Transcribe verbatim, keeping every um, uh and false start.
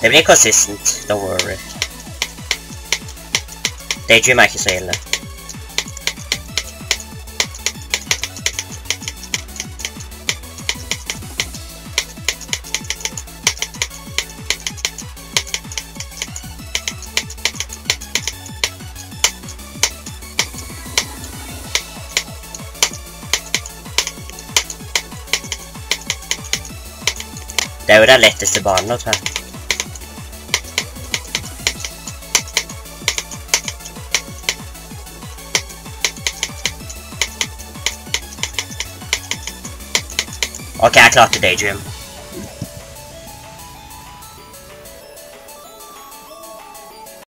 Det blir consistent, don't worry. Daydream er ikke så ille. Det er jo den letteste banen å ta. Ok, jeg klarte Daydream.